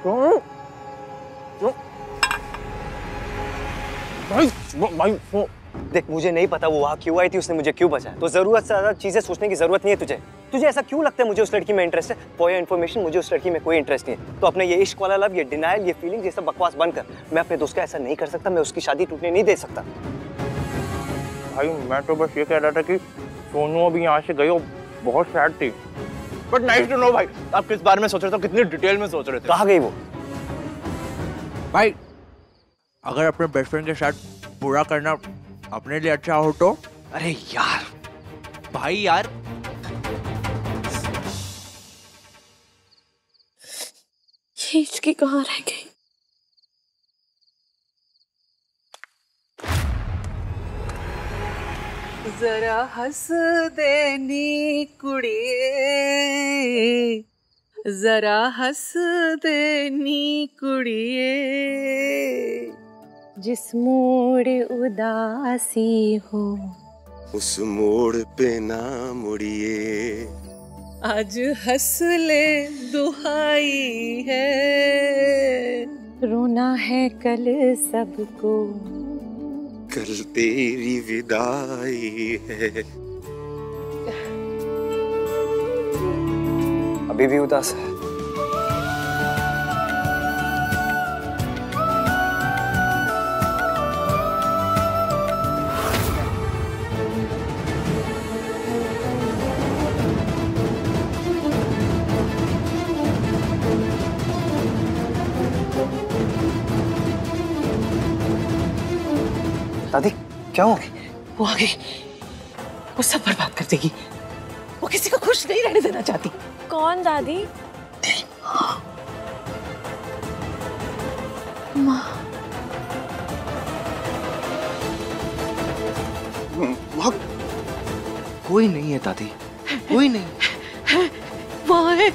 भाई देख, मुझे नहीं पता वो वहाँ क्यों आई थी, उसने मुझे क्यों बचाया, तो जरूरत से ज्यादा चीजें सोचने की जरूरत नहीं है तुझे। तुझे ऐसा क्यों लगता है मुझे उस लड़की में इंटरेस्ट है? फॉर योर इन्फॉर्मेशन, मुझे उस लड़की में कोई इंटरेस्ट नहीं है। तो अपने ये इश्क वाला लव, ये डिनायल, ये फीलिंग, ये सब बकवास बंद कर। मैं अपने दोस्त का ऐसा नहीं कर सकता, मैं उसकी शादी टूटने नहीं दे सकता। भाई मैं तो बस ये कह रहा था कि सोनू अभी यहाँ से गई और बहुत सैड थी। बट नाइस टू नो भाई, आप किस बारे में सोच रहे थे, कितनी डिटेल में सोच रहे थे। कहाँ गई वो? भाई अगर अपने बेस्ट फ्रेंड के साथ बुरा करना अपने लिए अच्छा हो तो। अरे यार भाई यार, ये इश्की कहाँ रह गई? जरा हंस देनी कुड़िए, जरा हंस देनी कुड़िए, जिस मोड़ उदासी हो उस मोड़ पे ना मुड़िए, आज हंस ले दुहाई है, रोना है कल सबको, कल तेरी विदाई है। अभी भी उदास है? दादी क्या हो गई? वो आ गई, वो सब बर्बाद कर देगी, वो किसी को खुश नहीं रहने देना चाहती। कौन दादी? माँ। माँ कोई नहीं है दादी, कोई नहीं। वहाँ है।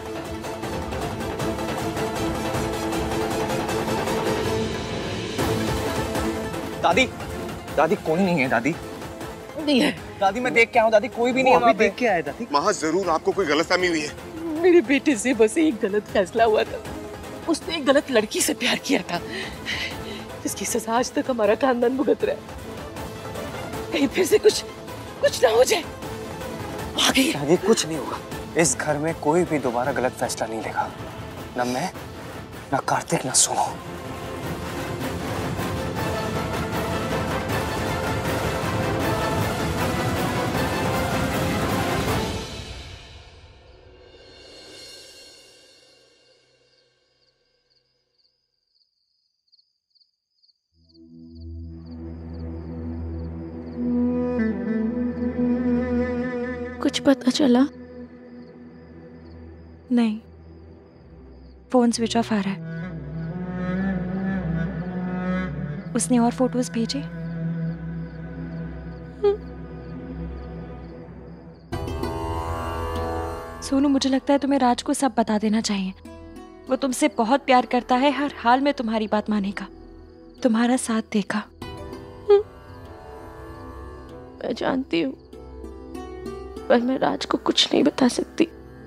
दादी दादी कोई नहीं है। दादी नहीं है दादी, मैं देख के आऊँ। दादी कोई भी नहीं है वहाँ पे। देख के आया दादी। माँ जरूर आपको कोई गलतफहमी हुई है। मेरे बेटे से बस एक गलत फैसला हुआ था, उसने एक गलत लड़की से प्यार किया था, जिसकी सजा आज तक हमारा खानदान भुगत रहा है। कहीं फिर से कुछ ना हो जाए। आ गई दादी, कुछ नहीं होगा। इस घर में कोई भी दोबारा गलत फैसला नहीं लेगा, न मैं, न कार्तिक, न सोनू। कुछ पता चला? नहीं, फोन स्विच ऑफ आ रहा है। उसने और फोटोज भेजे? सोनू, मुझे लगता है तुम्हें राज को सब बता देना चाहिए। वो तुमसे बहुत प्यार करता है, हर हाल में तुम्हारी बात मानेगा, तुम्हारा साथ देगा। मैं जानती हूँ, पर मैं राज को कुछ नहीं बता सकती।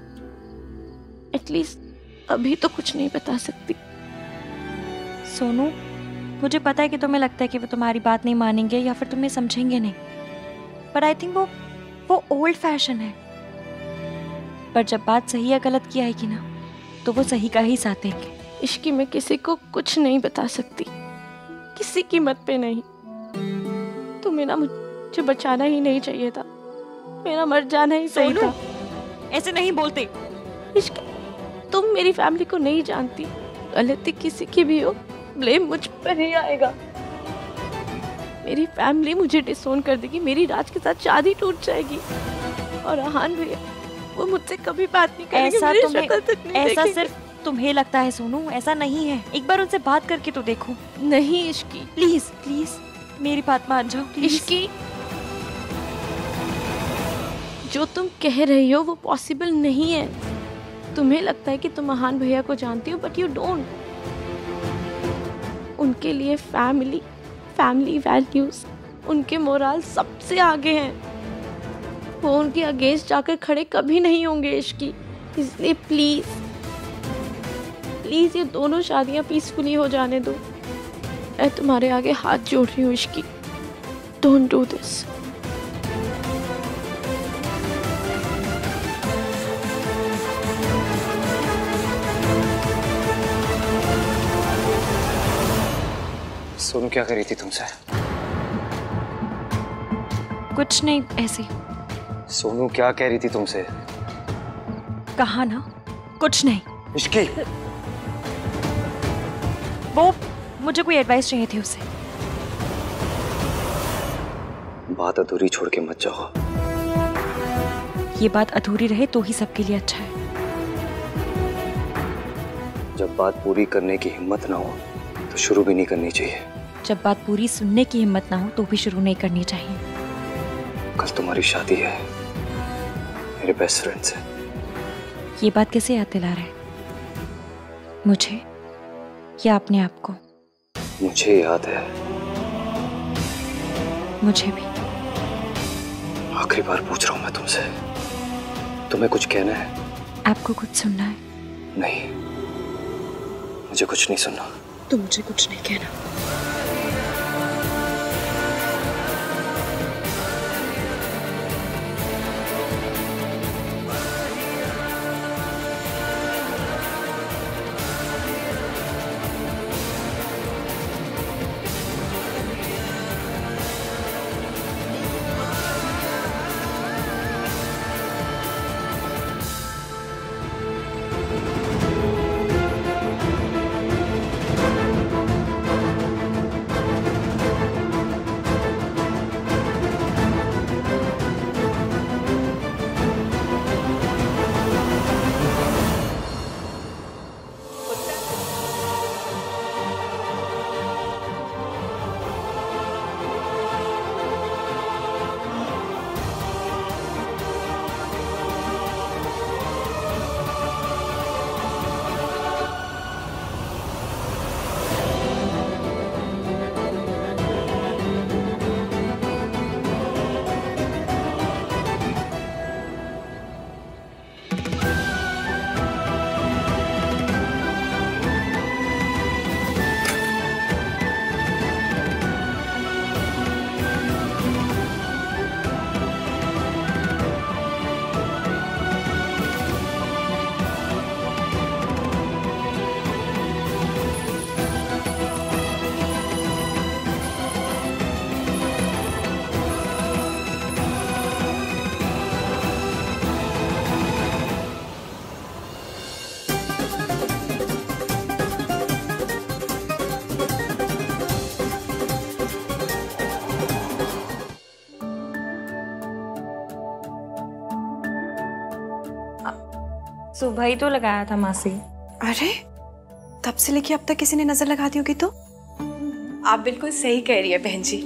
एटलीस्ट अभी तो कुछ नहीं बता सकती। सोनू, मुझे पता है कि तुम्हें लगता है कि वो तुम्हारी बात नहीं मानेंगे या फिर तुम्हें समझेंगे नहीं, पर आई थिंक वो ओल्ड फैशन है। पर जब बात सही या गलत की आएगी ना, तो वो सही का ही साथ देंगे। इश्की मैं किसी को कुछ नहीं बता सकती, किसी कीमत पे नहीं। तुम्हें ना मुझे बचाना ही नहीं चाहिए था, मेरा मर जाना ही सही था। ऐसे नहीं बोलते। इश्क, तुम मेरी फैमिली को नहीं जानती, गलती किसी की भी हो, ब्लेम मुझ पर ही आएगा। मेरी फैमिली मुझे डिसोन कर देगी, मेरी राज के साथ शादी टूट जाएगी, और आहान भैया वो मुझसे कभी बात नहीं करेंगे, मेरी शक्ल तक नहीं ऐसा देखेंगे। सिर्फ तुम्हें लगता है सोनू, ऐसा नहीं है। एक बार उनसे बात करके तो देखो। नहीं इश्की, प्लीज प्लीज मेरी बात मान जाओ। इश्की, जो तुम कह रही हो वो पॉसिबल नहीं है। तुम्हें लगता है कि तुम आहान भैया को जानती हो, बट यू डोंट। उनके लिए फैमिली वैल्यूज, उनके मोरल सबसे आगे हैं। वो उनके अगेंस्ट जाकर खड़े कभी नहीं होंगे इश्की। इसलिए प्लीज प्लीज ये दोनों शादियां पीसफुली हो जाने दो। मैं तुम्हारे आगे हाथ जोड़ रही हूँ इश्की, डोंट डू दिस। सोनू क्या करी थी तुमसे? कुछ नहीं, ऐसे। सोनू क्या कह रही थी तुमसे? कहा ना, कुछ नहीं। इश्की, वो मुझे कोई एडवाइस चाहिए थी उससे। बात अधूरी छोड़ के मत जाओ। ये बात अधूरी रहे तो ही सबके लिए अच्छा है। जब बात पूरी करने की हिम्मत ना हो तो शुरू भी नहीं करनी चाहिए। जब बात पूरी सुनने की हिम्मत ना हो तो भी शुरू नहीं करनी चाहिए। कल तुम्हारी शादी है मेरे बेस्ट फ्रेंड से। ये बात कैसे याद दिला रहे हैं? मुझे या अपने आप को? मुझे याद है। मुझे भी। आखिरी बार पूछ रहा हूं मैं तुमसे, तुम्हें कुछ कहना है? आपको कुछ सुनना है? नहीं, मुझे कुछ नहीं सुनना। तो मुझे कुछ नहीं कहना। सुबह ही तो लगाया था मासी। अरे तब से लेके अब तक किसी ने नजर लगा दी होगी तो? आप बिल्कुल सही कह रही है बहन जी।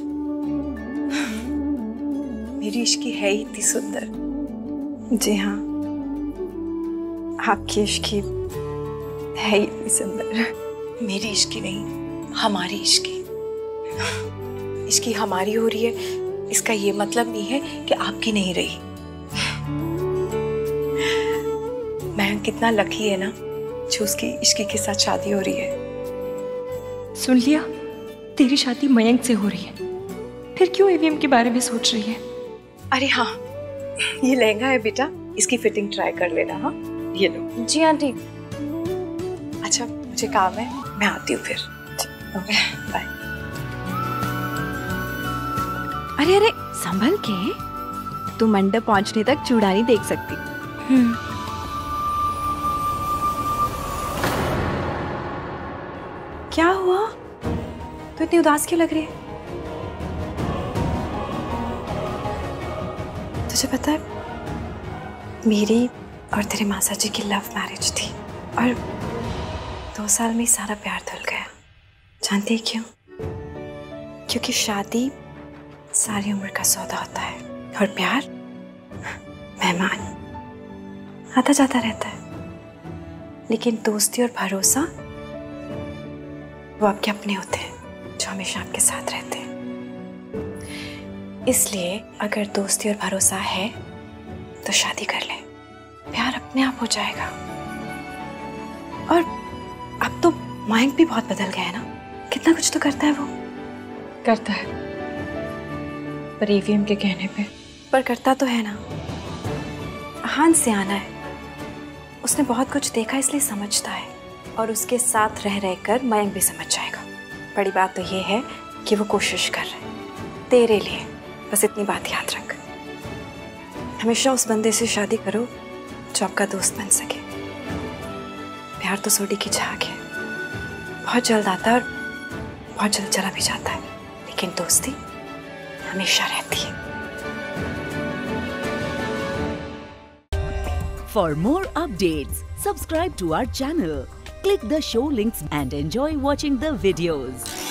मेरी इश्की है ही इतनी सुंदर। जी हाँ, आपकी इश्की है ही इतनी सुंदर। मेरी इश्की नहीं, हमारी इश्की। इश्की हमारी हो रही है, इसका ये मतलब नहीं है कि आपकी नहीं रही। मैं कितना लकी है ना जो उसकी इश्की के साथ शादी हो रही है। सुन लिया, तेरी शादी मयंक से हो रही है, फिर क्यों ईवीएम के बारे में सोच रही है? अरे हाँ, ये लहंगा है बेटा, इसकी फिटिंग ट्राई कर लेना। हाँ ये लो। जी आंटी। अच्छा मुझे काम है, मैं आती हूँ फिर। Okay bye. अरे अरे संभल के, तू मंडप पहुंचने तक चूड़ा नहीं देख सकती। क्या हुआ? तो इतनी उदास क्यों लग रही है? तुझे पता है मेरी और तेरे मासा जी की लव मैरिज थी और 2 साल में ही सारा प्यार धुल गया। जानती है क्यों? क्योंकि शादी सारी उम्र का सौदा होता है और प्यार मेहमान आता जाता रहता है, लेकिन दोस्ती और भरोसा वो आपके अपने होते हैं जो हमेशा आपके साथ रहते हैं। इसलिए अगर दोस्ती और भरोसा है तो शादी कर ले, प्यार अपने आप हो जाएगा। और अब तो मयंक भी बहुत बदल गया है ना, कितना कुछ तो करता है वो। करता है, पर ईवीएम के कहने पे। पर करता तो है ना। आहान से आना है, उसने बहुत कुछ देखा इसलिए समझता है, और उसके साथ रह रहकर मयंक भी समझ जाएगा। बड़ी बात तो ये है कि वो कोशिश कर रहा है तेरे लिए, बस इतनी बात याद रख। हमेशा उस बंदे से शादी करो जो आपका दोस्त बन सके। प्यार तो सोडी की झाग है, बहुत जल्द आता है और बहुत जल्द चला भी जाता है, लेकिन दोस्ती हमेशा रहती है। For more updates, subscribe to our channel, click the show links and enjoy watching the videos.